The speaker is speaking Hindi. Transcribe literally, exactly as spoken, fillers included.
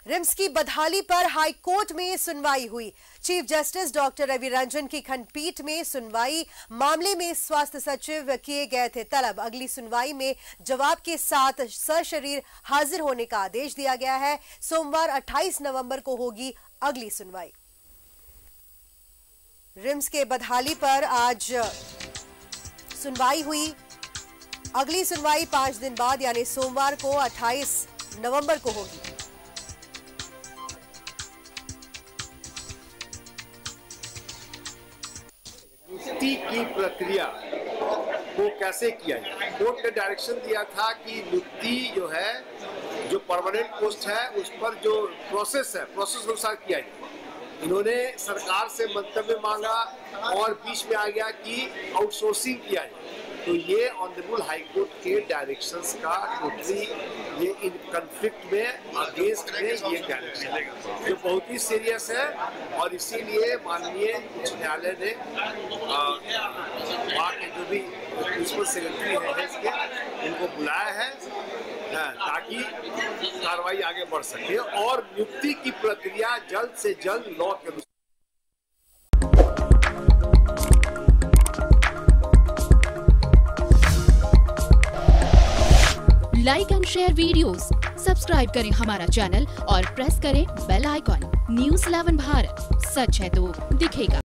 रिम्स की बदहाली पर हाई कोर्ट में सुनवाई हुई। Chief justice doctor Ravi Ranjan की खंडपीठ में सुनवाई। मामले में स्वास्थ्य सचिव किए गए थे तलब। अगली सुनवाई में जवाब के साथ सशरीर हाजिर होने का आदेश दिया गया है। सोमवार अट्ठाईस नवंबर को होगी अगली सुनवाई। रिम्स के बदहाली पर आज सुनवाई हुई। अगली सुनवाई पांच दिन बाद यानी सोमवार को अट्ठाईस नवंबर को होगी। नियुक्ति की प्रक्रिया को कैसे किया जाए। कोर्ट ने डायरेक्शन दिया था कि नियुक्ति जो है, जो परमानेंट पोस्ट है, उस पर जो प्रोसेस है, प्रोसेस अनुसार किया जाए। इन्होंने सरकार से मंतव्य मांगा और बीच में आ गया कि आउटसोर्सिंग किया जाए। तो ये ऑनरेबल हाई कोर्ट के डायरेक्शंस का टोटली ये इन कन्फ्लिक्ट में अगेंस्ट में ये डायरेक्शन है जो बहुत ही सीरियस है। और इसीलिए माननीय उच्च न्यायालय ने वहाँ के जो भी प्रिंसिपल सेक्रेटरी है इसके उनको बुलाया है ताकि कार्रवाई आगे बढ़ सके और नियुक्ति की प्रक्रिया जल्द से जल्द लॉ के अनुसार। Like and share videos, subscribe करें हमारा चैनल और प्रेस करें bell icon. News eleven Bharat, सच है तो दिखेगा।